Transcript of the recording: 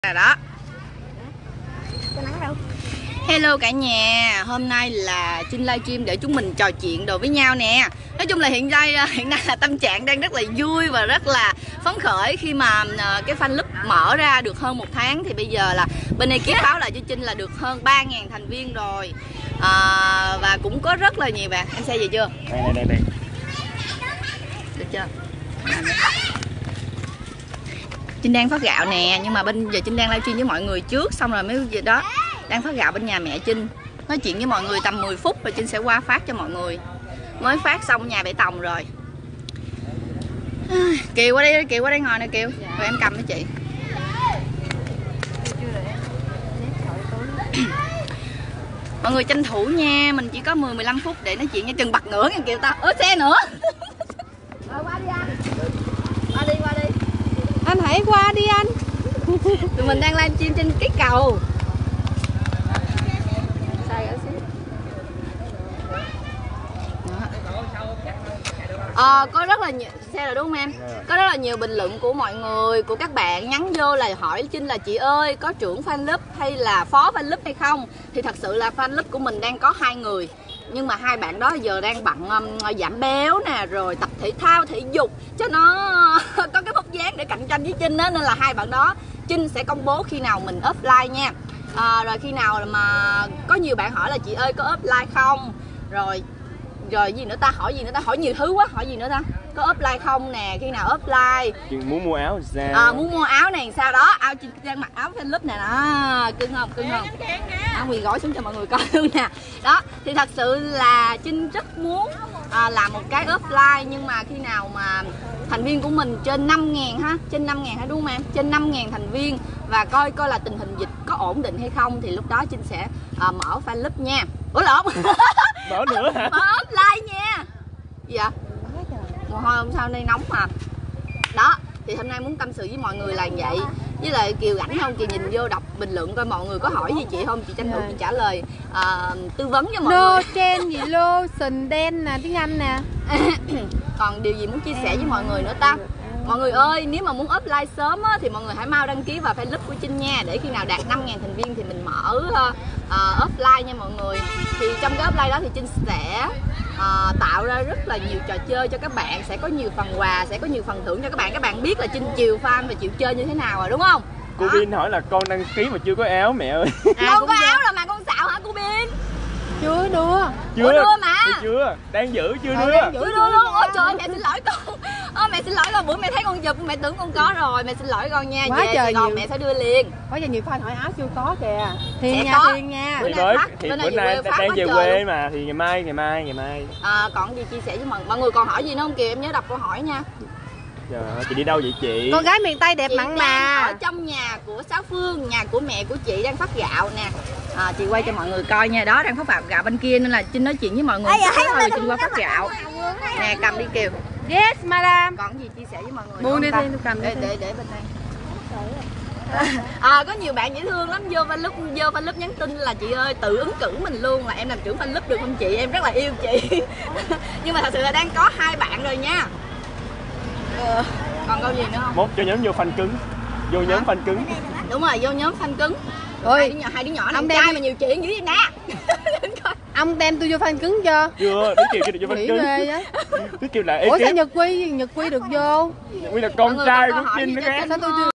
Đó. Hello cả nhà, hôm nay là Trinh livestream để chúng mình trò chuyện đồ với nhau nè. Nói chung là hiện nay là tâm trạng đang rất là vui và rất là phấn khởi khi mà cái fan club mở ra được hơn 1 tháng. Thì bây giờ là bên ekip báo lại cho Trinh là được hơn 3.000 thành viên rồi. Và cũng có rất là nhiều bạn. Em xem gì chưa? Đây. Được chưa? Trinh đang phát gạo nè, nhưng mà bây giờ Trinh đang livestream với mọi người trước, xong rồi mới gì đó đang phát gạo bên nhà mẹ Trinh, nói chuyện với mọi người tầm 10 phút rồi Trinh sẽ qua phát cho mọi người. Mới phát xong nhà Bể Tòng rồi. Kiều qua đây ngồi nè Kiều, rồi em cầm với chị. Mọi người tranh thủ nha, mình chỉ có 10-15 phút để nói chuyện nha, chừng bật nữa nha Kiều ta. Xe nữa. Qua đi anh. Qua đi. Anh hãy qua đi anh. Tụi mình đang livestream trên cái cầu. Có rất là nhiều xe rồi đúng không em? Có rất là nhiều bình luận của mọi người, của các bạn nhắn vô là hỏi Trinh là chị ơi có trưởng fan club hay là phó fan club hay không? Thì thật sự là fan club của mình đang có 2 người. Nhưng mà 2 bạn đó giờ đang bận giảm béo nè, rồi tập thể thao, thể dục cho nó có cái vóc dáng để cạnh tranh với Trinh đó. Nên là 2 bạn đó Trinh sẽ công bố khi nào mình offline nha. Rồi khi nào mà có nhiều bạn hỏi là chị ơi có offline không? Rồi gì nữa ta, hỏi gì nữa ta, hỏi nhiều thứ quá, hỏi gì nữa ta, có offline không nè, khi nào offline, muốn mua áo sao, muốn mua áo này sao đó, áo Trinh đang mặc áo fan club nè đó, cưng không áo quỳ gối xuống cho mọi người coi luôn nè. Đó thì thật sự là Trinh rất muốn làm một cái offline, nhưng mà khi nào mà thành viên của mình trên 5.000 ha, trên 5.000 hả đúng không em, trên 5.000 thành viên và coi là tình hình dịch có ổn định hay không thì lúc đó Trinh sẽ mở fan club nha. Ủa lộn. mở nữa hả? Mở offline nha. Gì vậy? Mồ hôi hôm sau nay nóng mà. Đó thì hôm nay muốn tâm sự với mọi người là vậy. Với lại Kiều rảnh không? Kiều nhìn vô đọc bình luận coi mọi người có hỏi gì chị không, chị tranh thủ chị trả lời, tư vấn cho mọi người. Trend gì lotion đen nè, tiếng Anh nè. Còn điều gì muốn chia sẻ với mọi người nữa ta? Mọi người ơi, nếu mà muốn offline sớm á, thì mọi người hãy mau đăng ký vào fan club của Trinh nha. Để khi nào đạt 5.000 thành viên thì mình mở offline nha mọi người. Thì trong cái offline đó thì Trinh sẽ tạo ra rất là nhiều trò chơi cho các bạn. Sẽ có nhiều phần quà, sẽ có nhiều phần thưởng cho các bạn. Các bạn biết là Trinh chiều fan và chịu chơi như thế nào rồi đúng không? Cô Bin hỏi là con đăng ký mà chưa có áo mẹ ơi. Con có áo rồi mà con xạo hả cô Bin? Chưa đưa. Chưa đưa mà. Chưa, đang giữ chưa đưa. Chưa đưa luôn. Ôi trời ơi, mẹ xin lỗi con. Mẹ xin lỗi là bữa mẹ thấy con chụp mẹ tưởng con có rồi, mẹ xin lỗi con nha. Quá về trời còn mẹ sẽ đưa liền. Quá giờ nhiều fan hỏi áo chưa có kìa. Thiên nha. Thì bữa nay đang về quê mà thì ngày mai. Còn gì chia sẻ với mọi người, còn hỏi gì nữa không Kiều, em nhớ đọc câu hỏi nha. Trời, chị đi đâu vậy chị? Con gái miền Tây đẹp mặn mà. Ở trong nhà của Sáu Phương, nhà của mẹ của chị đang phát gạo nè. Chị quay cho mọi người coi nha, đó đang phát gạo bên kia nên là Trinh nói chuyện với mọi người chút thôi Trinh qua phát gạo. Nè cầm đi Kiều. Yes madam. Còn gì chia sẻ với mọi người? Buông đi tôi cầm để bên đây. Có nhiều bạn dễ thương lắm, vô fan club nhắn tin là chị ơi tự ứng cử mình luôn, là em làm trưởng fan club được không chị, em rất là yêu chị. Nhưng mà thật sự là đang có 2 bạn rồi nha. Còn câu gì nữa không? Mốt cho nhóm vô fan cứng. Vô nhóm fan cứng. Đúng rồi, vô nhóm fan cứng. Ôi, hai đứa nhỏ này trai mà nhiều chuyện dữ vậy nè. Ông đem tôi vô fan cứng chưa? Chưa, Tí Kiều được vô fan cứng. Tí Kiều là ủa sao Nhật Quy được vô? Nhật Quy là con trai của Trinh đó. Sao tôi chưa